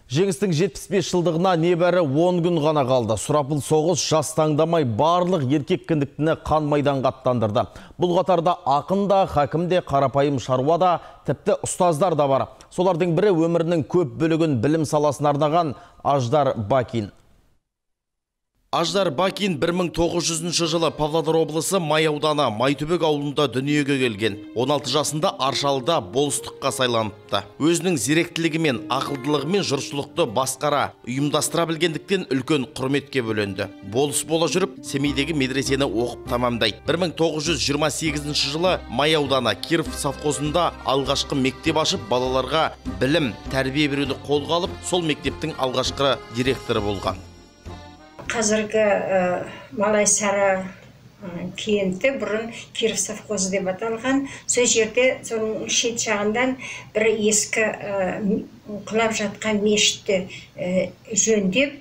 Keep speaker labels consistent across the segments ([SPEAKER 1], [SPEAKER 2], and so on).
[SPEAKER 1] Жеңістің 75 жылдығына небәрі 10 күн ғана қалды. Сұрапыл соғыс жас таңдамай барлық еркек кіндіктіні қан майданға аттандырды. Бұл қатарда ақын да, хакім де, қарапайым шаруа да, тіпті ұстаздар да бар. Солардың бірі өмірінің көп бөлігін білім саласына арнаған Аждар Бакин. Аждар Бакин 1900 жылы Павлодар облысы Май ауданы Майтөбек ауылында дүниеге келген. 16 жасында Аршалыда болыстыққа сайланыпты. Өзінің зеректілігімен, ақылдылығымен жұртшылықты басқара, ұйымдастыра білгендіктен үлкен құрметке бөленді. Болыс бола жүріп, Семейдегі медресені оқып тамамдайды. 1928 жылы Май ауданы Киров совхозында алғашқы мектеп ашып, балаларға білім, тәрбие беруді қолға алып, сол мектептің алғашқы директоры болған.
[SPEAKER 2] Қазіргі Малайсары кенті бұрын Киров совхозы деп аталған. Сол жерде соның шет жағынан бір ескі құлап жатқан мешітті жөндеп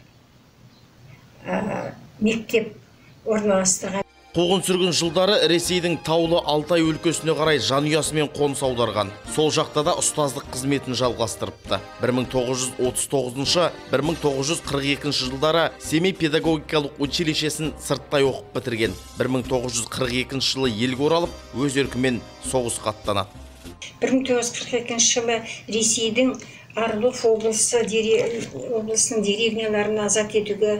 [SPEAKER 2] мектеп орналастырған.
[SPEAKER 1] Қуғын сүргін жылдары Ресейдің Таулы Алтай өлкесіне қарай жанұясымен қоныс аударған. Сол жақта да ұстаздық қызметін жалғастырыпты. 1939-1942 жылдары Семей педагогикалық училищесін сырттай оқып бітірген. 1942 жылы елге оралып, өз еркімен соғысқа аттанады.
[SPEAKER 2] 1942 жылы Ресейдің Орлов облысының деревняларын азат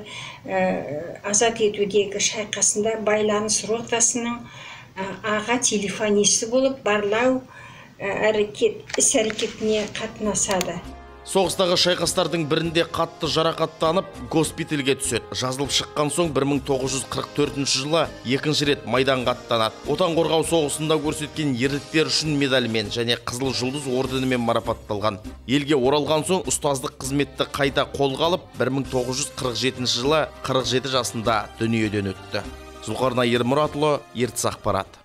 [SPEAKER 2] етудегі шайқасында байланыс ротасының аға телефонисі болып, барлау іс-әрекетіне қатынасады.
[SPEAKER 1] Соғыстағы шайқастардың бірінде қатты жарақаттанып, госпитальге түседі. Жазылып шыққан соң 1944 жылы екінші рет майданға аттанады. Отан қорғау соғысында көрсеткен ерліктер үшін медальмен және Қызыл жұлдыз орденімен марапатталған. Елге оралған соң ұстаздық қызметті қайта қолға алып, 1947 жылы 47 жасында дүниеден өтті. Зұлқарнай Ермұратұлы, Ертіс ақпарат.